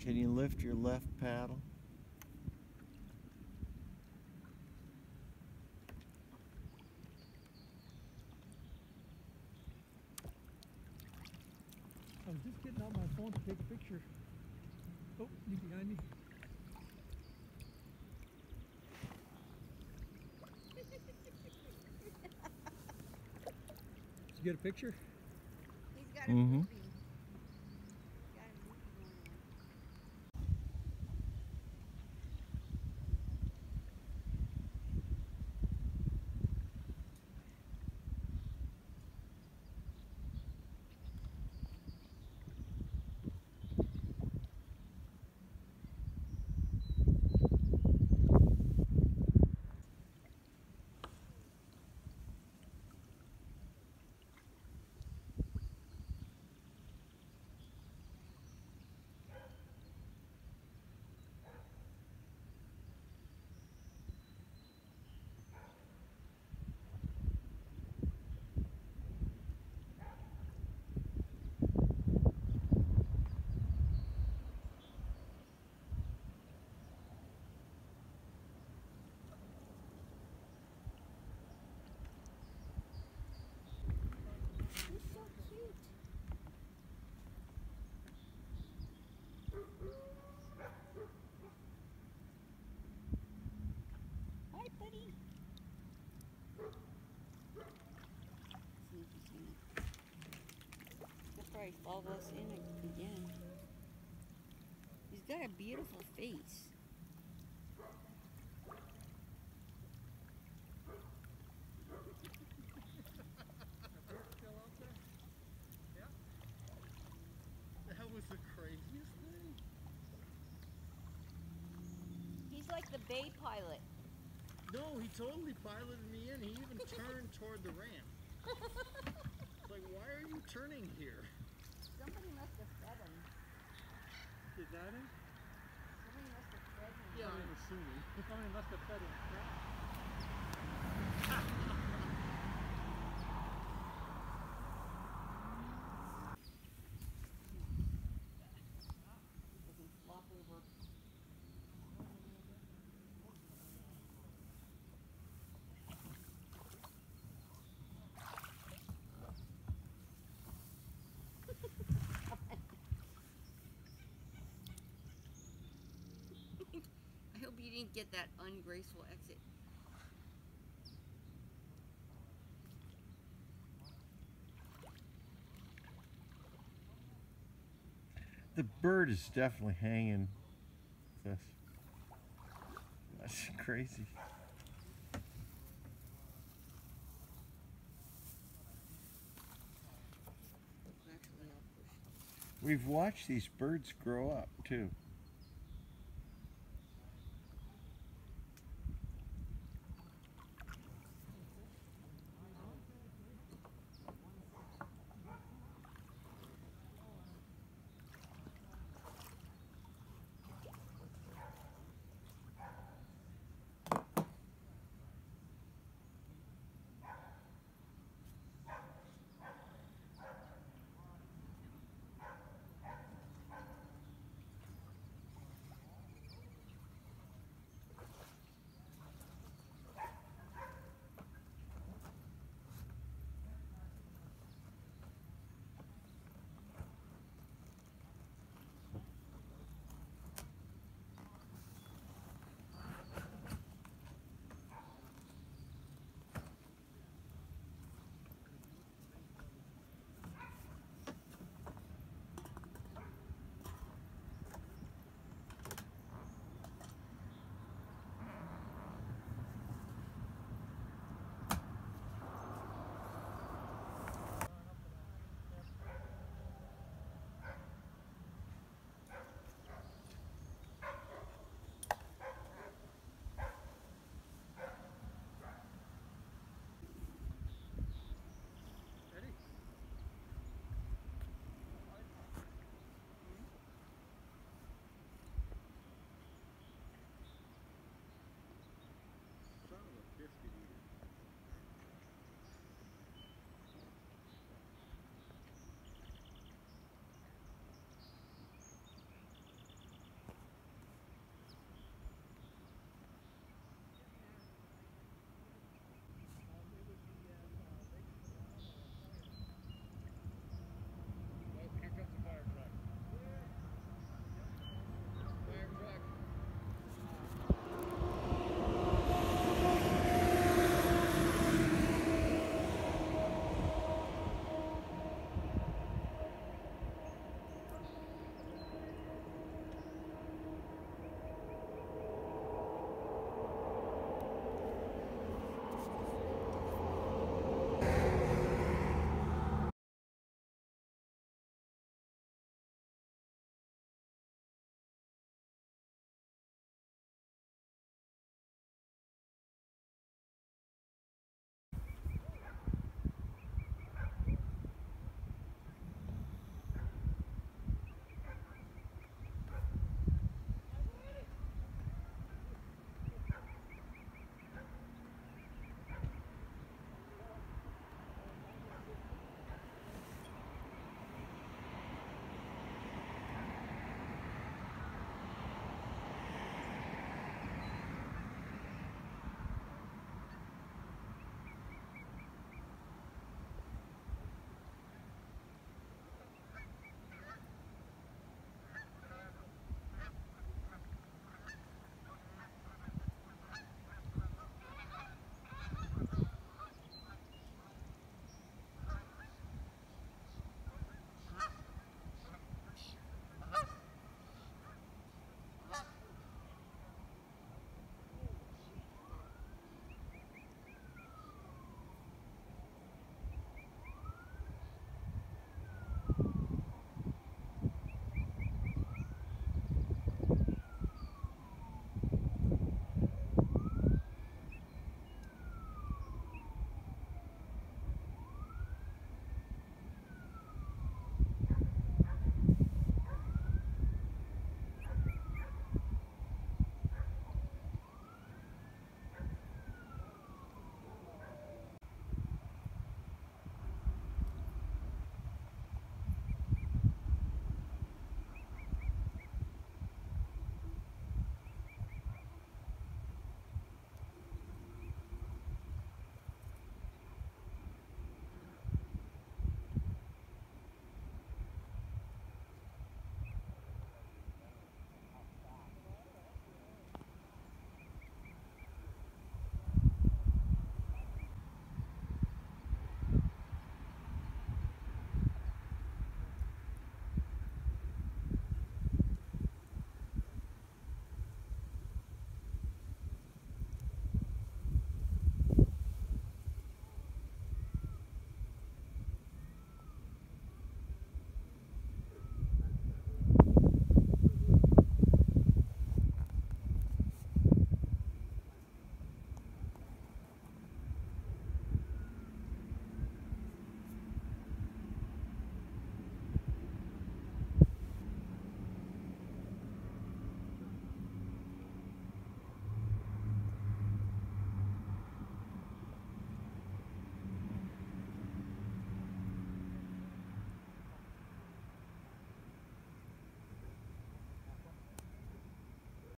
Can you lift your left paddle? I'm just getting out my phone to take a picture. Oh, you behind me? Did you get a picture? He's got a movie. Hi, buddy. He'll probably follow us in again. He's got a beautiful face. That was the craziest thing. He's like the bay pilot. No, he totally piloted me in. He even turned toward the ramp. It's like, why are you turning here? Somebody must have fed him. Is that it? Somebody must have fed him. Yeah, I'm assuming. Somebody must have fed him. Doesn't flop over. I hope you didn't get that ungraceful exit. The bird is definitely hanging with us. That's crazy. Actually, I'll push. We've watched these birds grow up too.